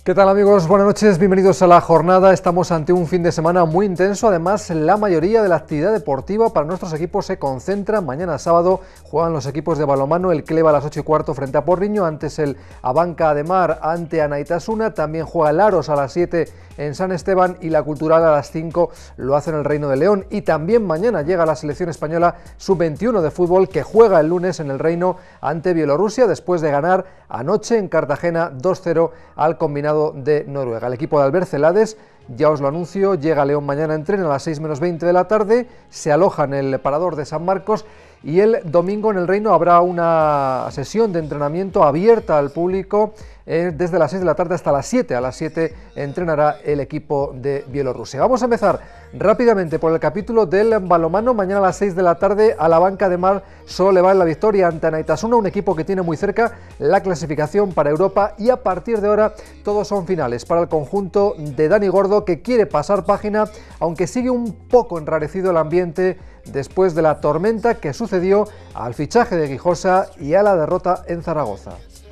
¿Qué tal, amigos? Buenas noches, bienvenidos a la jornada. Estamos ante un fin de semana muy intenso. Además, la mayoría de la actividad deportiva para nuestros equipos se concentra. Mañana sábado juegan los equipos de balonmano, el Cleva a las 8:15 frente a Porriño, antes el Abanca de Mar ante Anaitasuna, también juega el Aros a las 7 en San Esteban y la Cultural a las 5 lo hace en el Reino de León. Y también mañana llega la selección española sub-21 de fútbol que juega el lunes en el Reino ante Bielorrusia después de ganar anoche en Cartagena 2-0 al combinado de Noruega. El equipo de Albert Celades, ya os lo anuncio, llega a León mañana en tren a las 6:20 de la tarde, se aloja en el parador de San Marcos y el domingo en el Reino habrá una sesión de entrenamiento abierta al público desde las 6 de la tarde hasta las 7. A las 7 entrenará el equipo de Bielorrusia. Vamos a empezar rápidamente por el capítulo del balonmano. Mañana a las 6 de la tarde a la Abanca de Mar solo le va en la victoria ante Anaitasuna, un equipo que tiene muy cerca la clasificación para Europa, y a partir de ahora todos son finales para el conjunto de Dani Gordo, que quiere pasar página, aunque sigue un poco enrarecido el ambiente después de la tormenta que sucedió al fichaje de Guijosa y a la derrota en Zaragoza.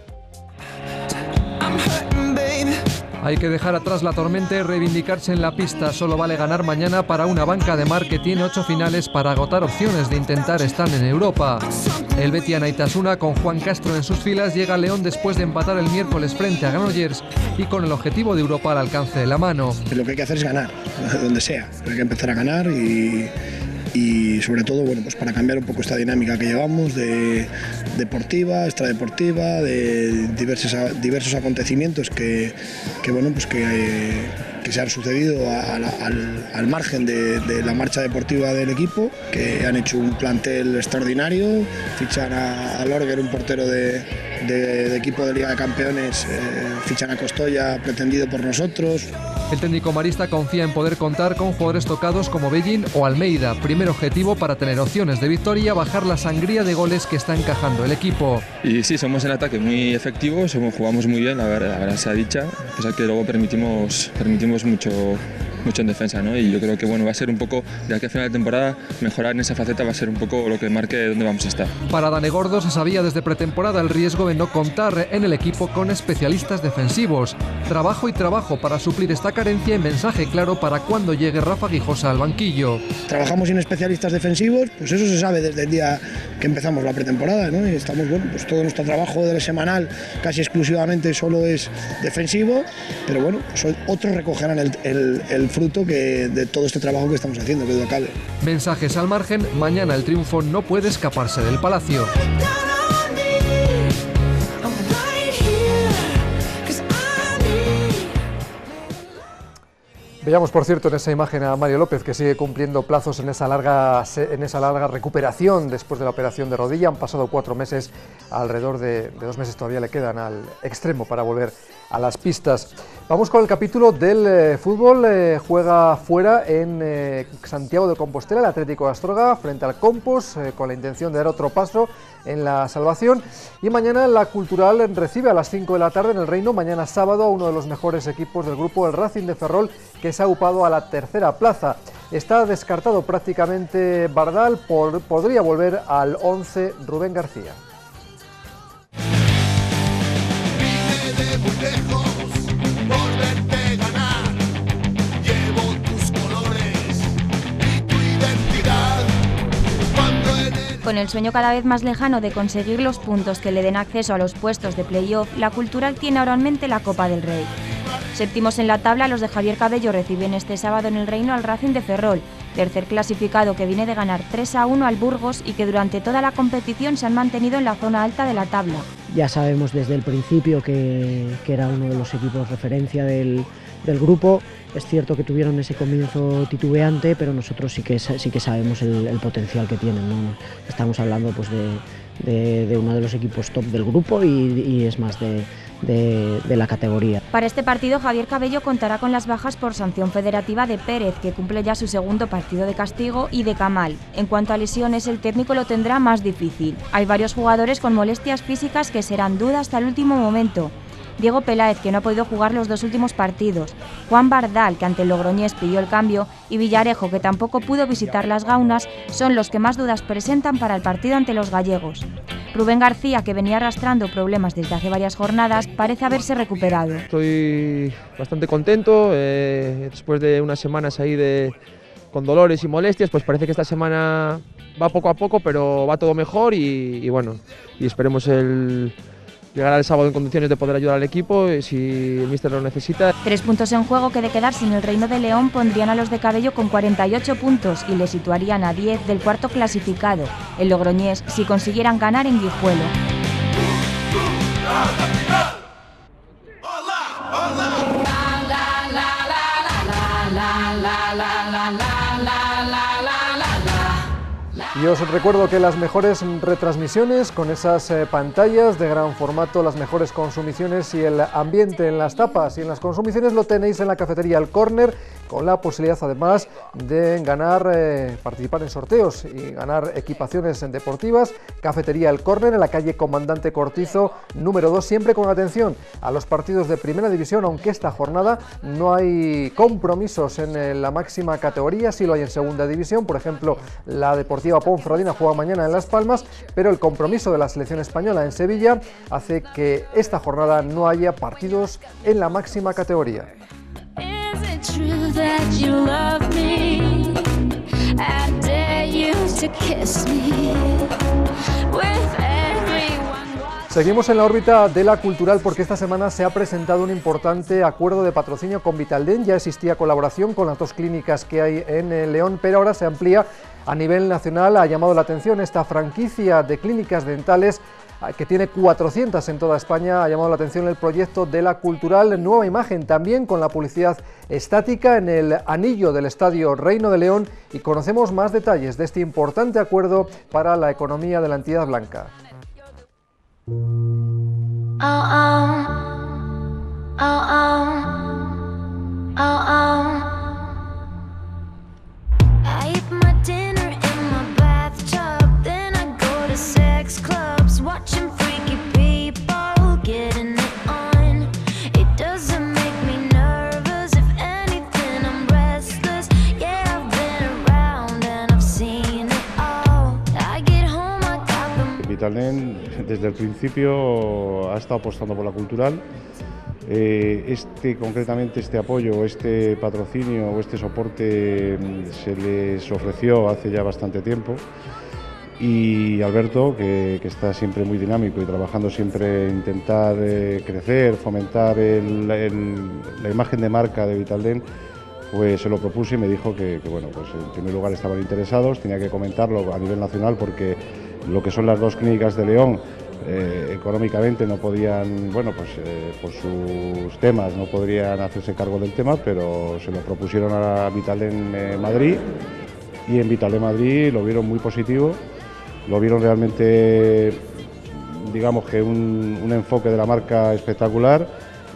Hay que dejar atrás la tormenta y reivindicarse en la pista. Solo vale ganar mañana para una Abanca de Mar que tiene 8 finales para agotar opciones de intentar estar en Europa. El Betis Anaitasuna, con Juan Castro en sus filas, llega a León después de empatar el miércoles frente a Granollers y con el objetivo de Europa al alcance de la mano. Lo que hay que hacer es ganar, donde sea. Hay que empezar a ganar y sobre todo, bueno, pues para cambiar un poco esta dinámica que llevamos de deportiva, extradeportiva, de diversos acontecimientos que se han sucedido al margen de la marcha deportiva del equipo, que han hecho un plantel extraordinario. Fichan a Lorger, un portero de equipo de Liga de Campeones, fichan a Costoya, pretendido por nosotros. El técnico marista confía en poder contar con jugadores tocados como Bellín o Almeida. Primer objetivo para tener opciones de victoria, bajar la sangría de goles que está encajando el equipo. Y sí, somos en ataque muy efectivos, jugamos muy bien, la verdad sea dicha, a pesar que luego permitimos mucho en defensa, ¿no? Y yo creo que va a ser un poco, de aquí a final de temporada, mejorar en esa faceta va a ser un poco lo que marque dónde vamos a estar. Para Dani Gordo se sabía desde pretemporada el riesgo de no contar en el equipo con especialistas defensivos. Trabajo y trabajo para suplir esta carencia y mensaje claro para cuando llegue Rafa Guijosa al banquillo. Trabajamos sin especialistas defensivos, pues eso se sabe desde el día que empezamos la pretemporada, ¿no? Y estamos, pues todo nuestro trabajo de la semanal casi exclusivamente solo es defensivo, pero pues otros recogerán el fruto de todo este trabajo que estamos haciendo, que duda cabe. Mensajes al margen, mañana el triunfo no puede escaparse del Palacio. Veíamos, por cierto, en esa imagen a Mario López, que sigue cumpliendo plazos en esa larga recuperación después de la operación de rodilla. Han pasado 4 meses, alrededor de 2 meses todavía le quedan al extremo para volver a las pistas. Vamos con el capítulo del fútbol. Juega fuera en Santiago de Compostela el Atlético de Astorga frente al Compos, con la intención de dar otro paso en la salvación. Y mañana la Cultural recibe a las 5 de la tarde en el Reino, mañana sábado, a uno de los mejores equipos del grupo, el Racing de Ferrol, que se ha upado a la tercera plaza. Está descartado prácticamente Bardal, podría volver al 11 Rubén García. Con el sueño cada vez más lejano de conseguir los puntos que le den acceso a los puestos de playoff, la Cultural tiene ahora en mente la Copa del Rey. Séptimos en la tabla, los de Javier Cabello reciben este sábado en el Reino al Racing de Ferrol, tercer clasificado que viene de ganar 3-1 al Burgos y que durante toda la competición se han mantenido en la zona alta de la tabla. Ya sabemos desde el principio que era uno de los equipos referencia del grupo. Es cierto que tuvieron ese comienzo titubeante, pero nosotros sí que sabemos el potencial que tienen, ¿no? Estamos hablando pues de uno de los equipos top del grupo y es más de la categoría. Para este partido, Javier Cabello contará con las bajas por sanción federativa de Pérez, que cumple ya su segundo partido de castigo, y de Kamal. En cuanto a lesiones, el técnico lo tendrá más difícil. Hay varios jugadores con molestias físicas que serán duda hasta el último momento. Diego Peláez, que no ha podido jugar los 2 últimos partidos, Juan Bardal, que ante el Logroñés pidió el cambio, y Villarejo, que tampoco pudo visitar las Gaunas, son los que más dudas presentan para el partido ante los gallegos. Rubén García, que venía arrastrando problemas desde hace varias jornadas, parece haberse recuperado. Estoy bastante contento, después de unas semanas ahí con dolores y molestias, pues parece que esta semana va poco a poco, pero va todo mejor y bueno, y esperemos llegar el sábado en condiciones de poder ayudar al equipo si el míster lo necesita. 3 puntos en juego que de quedarse en el Reino de León pondrían a los de Cabello con 48 puntos y le situarían a 10 del cuarto clasificado, el Logroñés, si consiguieran ganar en Guijuelo. Y os recuerdo que las mejores retransmisiones con esas pantallas de gran formato, las mejores consumiciones y el ambiente en las tapas y en las consumiciones lo tenéis en la cafetería El Córner, con la posibilidad además de ganar, participar en sorteos y ganar equipaciones deportivas. Cafetería El Córner en la calle Comandante Cortizo número 2, siempre con atención a los partidos de Primera División, aunque esta jornada no hay compromisos en la máxima categoría, sí lo hay en Segunda División, por ejemplo la Deportiva Ponferradina juega mañana en Las Palmas, pero el compromiso de la selección española en Sevilla hace que esta jornada no haya partidos en la máxima categoría. Seguimos en la órbita de la cultural porque esta semana se ha presentado un importante acuerdo de patrocinio con Vitaldent. Ya existía colaboración con las 2 clínicas que hay en León, pero ahora se amplía a nivel nacional. Ha llamado la atención esta franquicia de clínicas dentales que tiene 400 en toda España. Ha llamado la atención el proyecto de la cultural, nueva imagen también con la publicidad estática en el anillo del Estadio Reino de León, y conocemos más detalles de este importante acuerdo para la economía de la entidad blanca. Vitaldent desde el principio ha estado apostando por la cultural. Concretamente este apoyo, este patrocinio o este soporte se les ofreció hace ya bastante tiempo, y Alberto, que está siempre muy dinámico y trabajando siempre en intentar crecer, fomentar la imagen de marca de Vitaldent, pues se lo propuse y me dijo que bueno, pues en primer lugar estaban interesados, tenía que comentarlo a nivel nacional porque lo que son las 2 clínicas de León económicamente no podían, bueno, pues por sus temas no podrían hacerse cargo del tema, pero se lo propusieron a Vitaldent Madrid, y en Vitaldent Madrid lo vieron muy positivo, lo vieron realmente, digamos que un enfoque de la marca espectacular,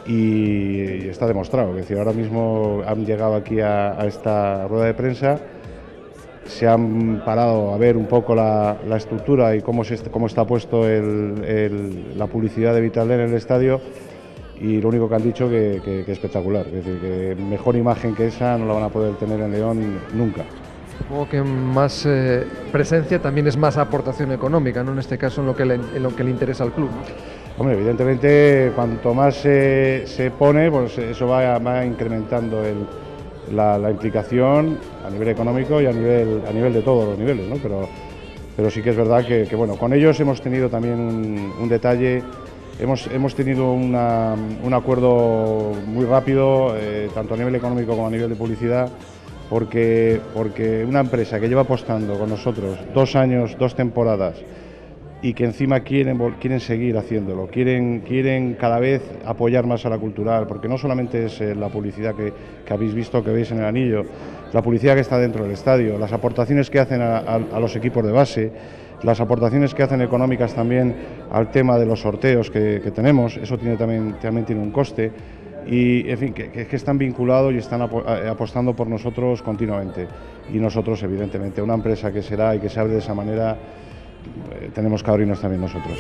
y está demostrado. Es decir, ahora mismo han llegado aquí a esta rueda de prensa, se han parado a ver un poco la estructura y cómo está puesto la publicidad de Vitaldent en el estadio, y lo único que han dicho que espectacular. Es decir, que mejor imagen que esa no la van a poder tener en León nunca. Supongo que más presencia también es más aportación económica, ¿no? En este caso en lo que le interesa al club, ¿no? Hombre, evidentemente cuanto más se pone, pues eso va incrementando la implicación a nivel económico y a nivel de todos los niveles, ¿no? Pero sí que es verdad que bueno, con ellos hemos tenido también un detalle, hemos tenido un acuerdo muy rápido, tanto a nivel económico como a nivel de publicidad, porque una empresa que lleva apostando con nosotros 2 años, 2 temporadas, y que encima quieren seguir haciéndolo, quieren cada vez apoyar más a la cultural, porque no solamente es la publicidad que habéis visto, que veis en el anillo, la publicidad que está dentro del estadio, las aportaciones que hacen a los equipos de base, las aportaciones que hacen económicas también al tema de los sorteos que tenemos, eso también tiene un coste, y en fin, que están vinculados y están apostando por nosotros continuamente, y nosotros evidentemente, una empresa que será y que se abre de esa manera, tenemos que abrirnos también nosotros.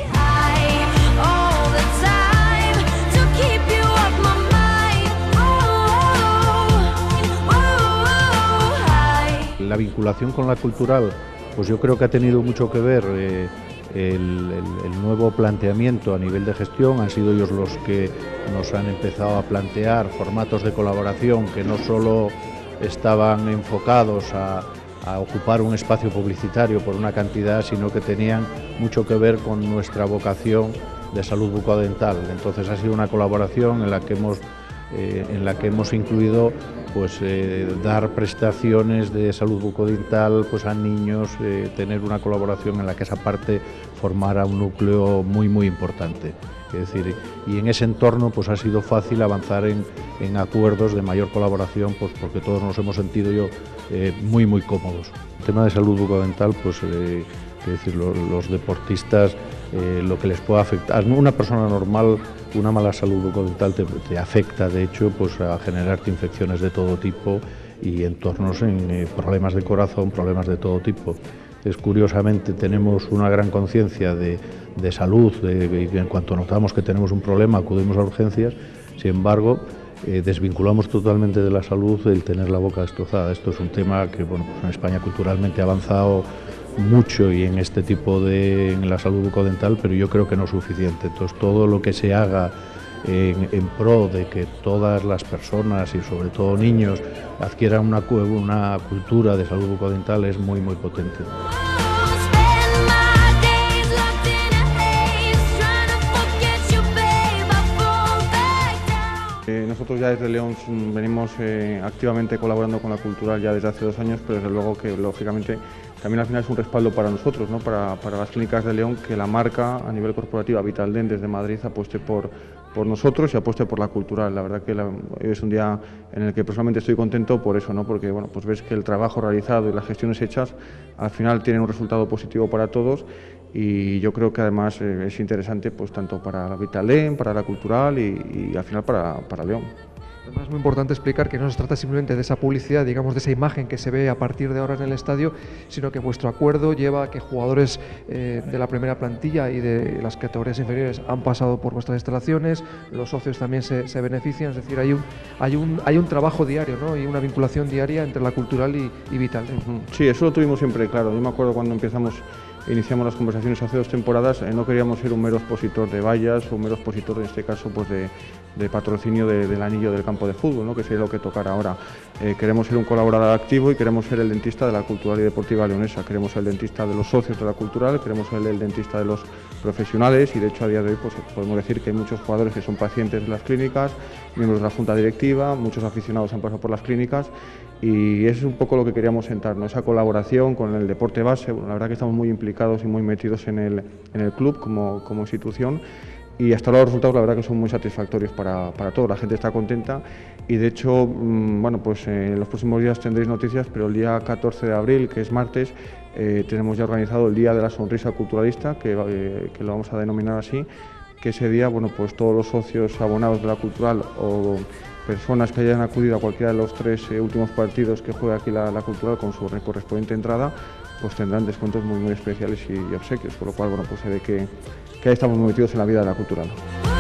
La vinculación con la cultural, pues yo creo que ha tenido mucho que ver el nuevo planteamiento a nivel de gestión. Han sido ellos los que nos han empezado a plantear formatos de colaboración que no solo estaban enfocados a ocupar un espacio publicitario por una cantidad, sino que tenían mucho que ver con nuestra vocación de salud bucodental. Entonces ha sido una colaboración en la que hemos incluido pues dar prestaciones de salud bucodental pues a niños, tener una colaboración en la que esa parte formara un núcleo muy importante. Es decir, y en ese entorno pues ha sido fácil avanzar en acuerdos de mayor colaboración, pues porque todos nos hemos sentido muy cómodos. El tema de salud bucodental, pues es decir, los deportistas, lo que les puede afectar, una persona normal, una mala salud bucodental te afecta, de hecho, pues a generarte infecciones de todo tipo y entornos en problemas de corazón, problemas de todo tipo. Curiosamente tenemos una gran conciencia de salud, y en cuanto notamos que tenemos un problema acudimos a urgencias. Sin embargo, desvinculamos totalmente de la salud el tener la boca destrozada. Esto es un tema que pues en España culturalmente ha avanzado mucho y en este tipo en la salud bucodental, pero yo creo que no es suficiente. Entonces todo lo que se haga en pro de que todas las personas y sobre todo niños adquieran una cultura de salud bucodental es muy potente. Nosotros ya desde León venimos activamente colaborando con la Cultural ya desde hace 2 años, pero desde luego que lógicamente también al final es un respaldo para nosotros, ¿no? para las clínicas de León, que la marca a nivel corporativo Vitaldent desde Madrid apueste por nosotros y apueste por la Cultural. La verdad que hoy es un día en el que personalmente estoy contento por eso, ¿no? Porque bueno, pues ves que el trabajo realizado y las gestiones hechas al final tienen un resultado positivo para todos, y yo creo que además es interesante pues tanto para la Vitaldent, para la Cultural y al final para León. Además es muy importante explicar que no se trata simplemente de esa publicidad, digamos, de esa imagen que se ve a partir de ahora en el estadio, sino que vuestro acuerdo lleva a que jugadores de la primera plantilla y de las categorías inferiores han pasado por vuestras instalaciones, los socios también se benefician, es decir, hay un trabajo diario, ¿no? Y una vinculación diaria entre la Cultural y Vitaldent. Sí, eso lo tuvimos siempre claro. Yo me acuerdo cuando iniciamos las conversaciones hace 2 temporadas, no queríamos ser un mero expositor de vallas o un mero expositor, en este caso, pues de patrocinio del anillo del campo de fútbol, ¿no? Que sería lo que tocará ahora. Queremos ser un colaborador activo y queremos ser el dentista de la Cultural y Deportiva Leonesa. Queremos ser el dentista de los socios de la Cultural, queremos ser el dentista de los profesionales, y de hecho a día de hoy pues podemos decir que hay muchos jugadores que son pacientes de las clínicas, miembros de la junta directiva, muchos aficionados han pasado por las clínicas, y eso es un poco lo que queríamos sentar, ¿no? Esa colaboración con el deporte base. Bueno, la verdad que estamos muy implicados y muy metidos en el club como institución, y hasta ahora los resultados la verdad que son muy satisfactorios para todos. La gente está contenta y de hecho, bueno, pues en los próximos días tendréis noticias, pero el día 14 de abril, que es martes, tenemos ya organizado el Día de la Sonrisa Culturalista, que lo vamos a denominar así, que ese día, bueno, pues todos los socios abonados de la Cultural o personas que hayan acudido a cualquiera de los 3 últimos partidos que juega aquí la Cultural con su correspondiente entrada, pues tendrán descuentos muy especiales y obsequios, con lo cual, bueno, pues se ve que ahí estamos muy metidos en la vida de la Cultural.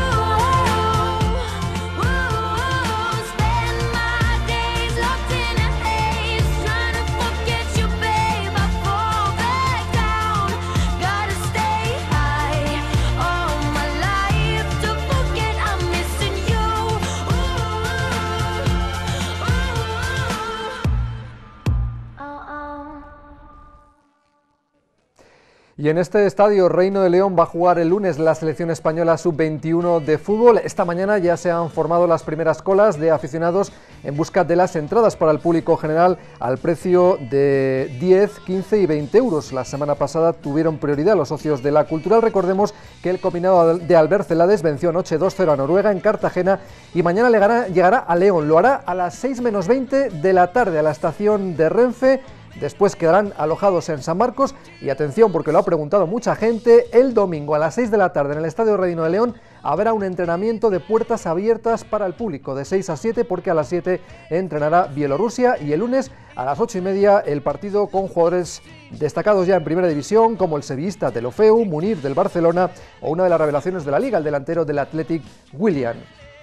Y en este estadio Reino de León va a jugar el lunes la selección española sub-21 de fútbol. Esta mañana ya se han formado las primeras colas de aficionados en busca de las entradas para el público general al precio de 10, 15 y 20 euros. La semana pasada tuvieron prioridad los socios de la Cultural. Recordemos que el combinado de Albert Celades venció anoche 2-0 a Noruega en Cartagena y mañana llegará a León. Lo hará a las 6 menos 20 de la tarde a la estación de Renfe. Después quedarán alojados en San Marcos y atención porque lo ha preguntado mucha gente, el domingo a las 6 de la tarde en el Estadio Reino de León habrá un entrenamiento de puertas abiertas para el público de 6 a 7 porque a las 7 entrenará Bielorrusia y el lunes a las 8:30 el partido con jugadores destacados ya en Primera División como el sevillista Deulofeu, Munir del Barcelona o una de las revelaciones de la Liga, el delantero del Athletic Willian.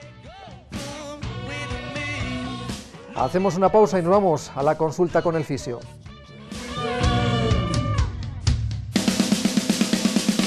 Hacemos una pausa y nos vamos a la consulta con el fisio.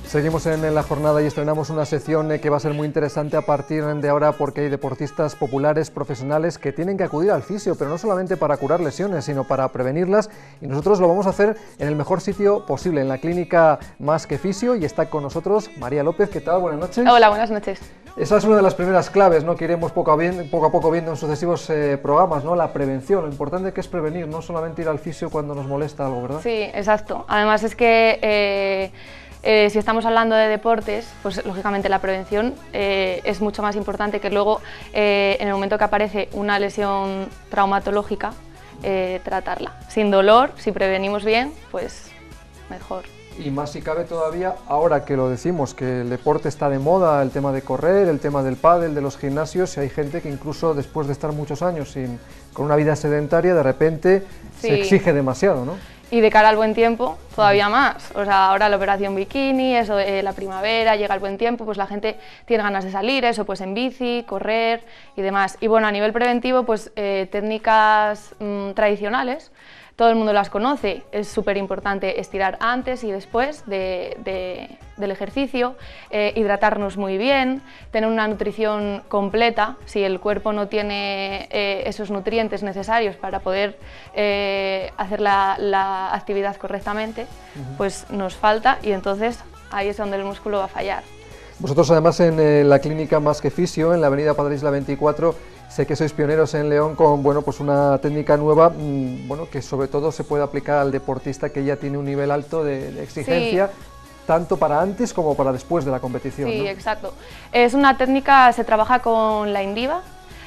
Seguimos en la jornada y estrenamos una sección que va a ser muy interesante a partir de ahora porque hay deportistas populares, profesionales que tienen que acudir al fisio, pero no solamente para curar lesiones, sino para prevenirlas, y nosotros lo vamos a hacer en el mejor sitio posible, en la clínica Más que Fisio, y está con nosotros María López. ¿Qué tal? Buenas noches. Hola, buenas noches. Esa es una de las primeras claves, ¿no?, que iremos poco a poco viendo en sucesivos programas, ¿no?, la prevención, lo importante que es prevenir, no solamente ir al fisio cuando nos molesta algo, ¿verdad? Sí, exacto. Además es que si estamos hablando de deportes, pues lógicamente la prevención es mucho más importante que luego, en el momento que aparece una lesión traumatológica, tratarla. Sin dolor, si prevenimos bien, pues mejor. Y más si cabe todavía, ahora que lo decimos, que el deporte está de moda, el tema de correr, el tema del pádel, de los gimnasios, y hay gente que incluso después de estar muchos años con una vida sedentaria, de repente sí, se exige demasiado, ¿no? Y de cara al buen tiempo, todavía más. O sea, ahora la operación bikini, eso, la primavera, llega el buen tiempo, pues la gente tiene ganas de salir, eso, pues en bici, correr y demás. Y bueno, a nivel preventivo, pues técnicas tradicionales, todo el mundo las conoce. Es súper importante estirar antes y después del ejercicio, hidratarnos muy bien, tener una nutrición completa. Si el cuerpo no tiene esos nutrientes necesarios para poder hacer la actividad correctamente, pues nos falta, y entonces ahí es donde el músculo va a fallar. Vosotros además en la clínica Más que Fisio, en la avenida Padre Isla 24, sé que sois pioneros en León con pues una técnica nueva, que sobre todo se puede aplicar al deportista que ya tiene un nivel alto de exigencia, sí, tanto para antes como para después de la competición. Sí, ¿no? Exacto. Es una técnica, se trabaja con la Indiva,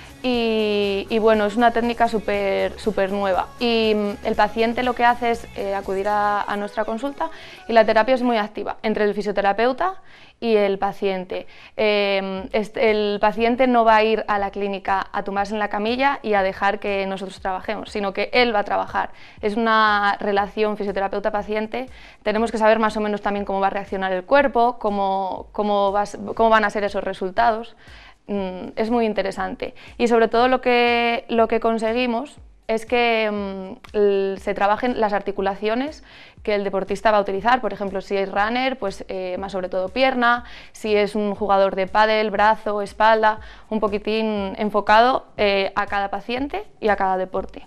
y bueno, es una técnica súper nueva, y el paciente lo que hace es acudir a nuestra consulta, y la terapia es muy activa entre el fisioterapeuta y el paciente. El paciente no va a ir a la clínica a tumbarse en la camilla y a dejar que nosotros trabajemos, sino que él va a trabajar. Es una relación fisioterapeuta-paciente. Tenemos que saber más o menos también cómo va a reaccionar el cuerpo, cómo van a ser esos resultados. Es muy interesante, y sobre todo lo que conseguimos es que se trabajen las articulaciones que el deportista va a utilizar. Por ejemplo, si es runner, pues más sobre todo pierna; si es un jugador de pádel, brazo, espalda, un poquitín enfocado a cada paciente y a cada deporte.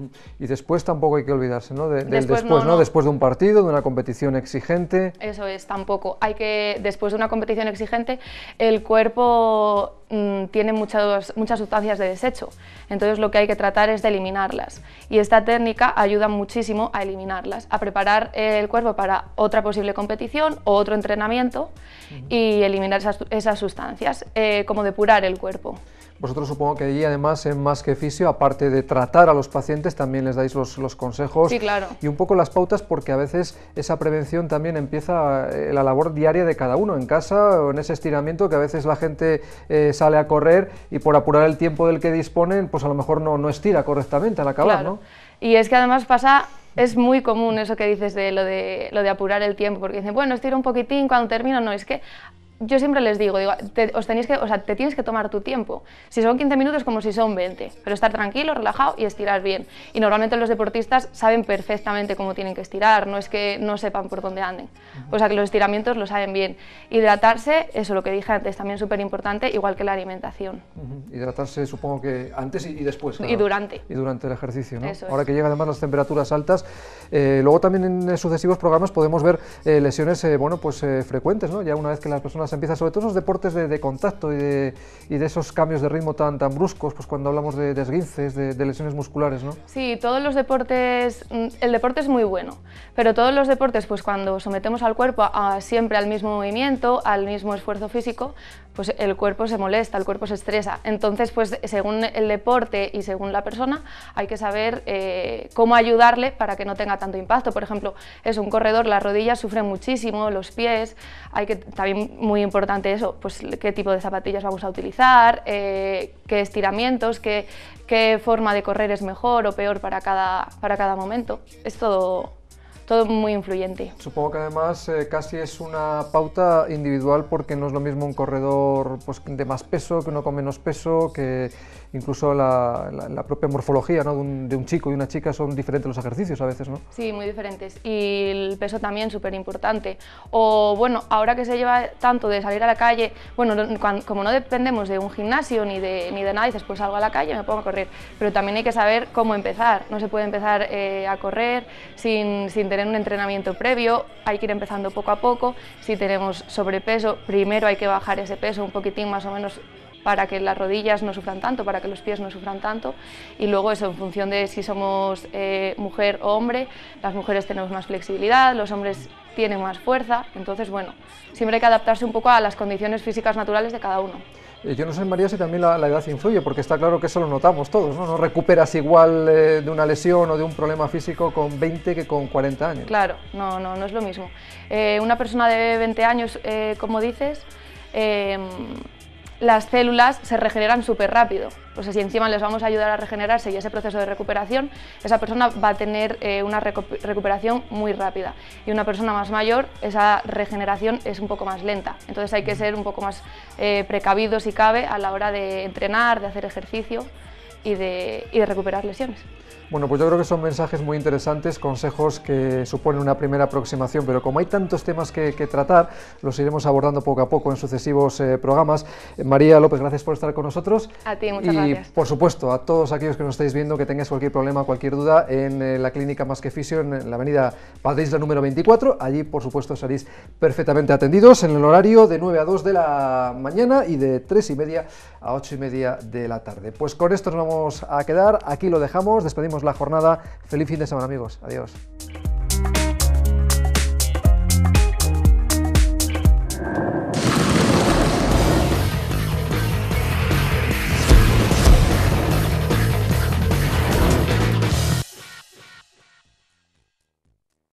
Y después tampoco hay que olvidarse, ¿no? Después, ¿no? Después de un partido, de una competición exigente. Eso es, tampoco. Después de una competición exigente, el cuerpo tiene muchas sustancias de desecho, entonces lo que hay que tratar es de eliminarlas, y esta técnica ayuda muchísimo a eliminarlas, a preparar el cuerpo para otra posible competición o otro entrenamiento, y eliminar esas sustancias, como depurar el cuerpo. Vosotros supongo que allí además en Más que Fisio, aparte de tratar a los pacientes, también les dais los consejos. Sí, claro. Y un poco las pautas, porque a veces esa prevención también empieza la labor diaria de cada uno en casa, o en ese estiramiento que a veces la gente sale a correr y por apurar el tiempo del que disponen, pues a lo mejor no estira correctamente al acabar, claro, ¿no? Y es que además es muy común eso que dices de lo de apurar el tiempo, porque dicen, bueno, estiro un poquitín cuando termino. No, es que yo siempre les digo, te tienes que tomar tu tiempo. Si son 15 minutos, como si son 20, pero estar tranquilo, relajado y estirar bien. Y normalmente los deportistas saben perfectamente cómo tienen que estirar, no es que no sepan por dónde anden. O sea que los estiramientos lo saben bien. Hidratarse, eso lo que dije antes, también súper importante, igual que la alimentación. Hidratarse supongo que antes y después. Claro. Y durante. Y durante el ejercicio, ¿no? Eso es. Ahora que llegan además las temperaturas altas, luego también en sucesivos programas podemos ver lesiones frecuentes, ¿no? Ya una vez que las personas empiezan, sobre todo esos deportes de contacto y de esos cambios de ritmo tan bruscos, pues cuando hablamos de esguinces, de lesiones musculares, ¿no? Sí, todos los deportes, el deporte es muy bueno, pero todos los deportes, pues cuando sometemos al cuerpo siempre al mismo movimiento, al mismo esfuerzo físico, pues el cuerpo se molesta, el cuerpo se estresa. Entonces, pues según el deporte y según la persona, hay que saber cómo ayudarle para que no tenga tanto impacto. Por ejemplo, es un corredor, las rodillas sufren muchísimo, los pies, también muy importante eso, pues qué tipo de zapatillas vamos a utilizar, qué estiramientos, qué forma de correr es mejor o peor para cada momento. Es todo todo muy influyente. Supongo que además casi es una pauta individual, porque no es lo mismo un corredor pues, de más peso que uno con menos peso, que incluso la propia morfología, ¿no? de un chico y una chica son diferentes los ejercicios a veces, ¿no? Sí, muy diferentes, y el peso también súper importante. O bueno, ahora que se lleva tanto de salir a la calle, bueno, como no dependemos de un gimnasio ni de nada, dices pues salgo a la calle, me pongo a correr, pero también hay que saber cómo empezar. No se puede empezar a correr sin tener un entrenamiento previo, hay que ir empezando poco a poco. Si tenemos sobrepeso, primero hay que bajar ese peso un poquitín más o menos, para que las rodillas no sufran tanto, para que los pies no sufran tanto, y luego eso en función de si somos mujer o hombre. Las mujeres tenemos más flexibilidad, los hombres tienen más fuerza, entonces bueno, siempre hay que adaptarse un poco a las condiciones físicas naturales de cada uno. Yo no sé, María, si también la edad influye, porque está claro que eso lo notamos todos, ¿no? No recuperas igual de una lesión o de un problema físico con 20 que con 40 años. Claro, no es lo mismo. Una persona de 20 años, como dices, las células se regeneran súper rápido. O sea, si encima les vamos a ayudar a regenerarse y ese proceso de recuperación, esa persona va a tener una recuperación muy rápida. Y una persona más mayor, esa regeneración es un poco más lenta. Entonces hay que ser un poco más precavidos, si cabe, a la hora de entrenar, de hacer ejercicio y de recuperar lesiones. Bueno, pues yo creo que son mensajes muy interesantes, consejos que suponen una primera aproximación, pero como hay tantos temas que tratar, los iremos abordando poco a poco en sucesivos programas. María López, gracias por estar con nosotros. A ti, muchas gracias. Y por supuesto, a todos aquellos que nos estáis viendo, que tengáis cualquier problema, cualquier duda, en la clínica Más que Fisio, en la avenida Padre número 24, allí por supuesto seréis perfectamente atendidos en el horario de 9 a 2 de la mañana y de 3:30 a 8:30 de la tarde. Pues con esto nos vamos a quedar, aquí lo dejamos, despedimos la jornada. Feliz fin de semana, amigos. Adiós.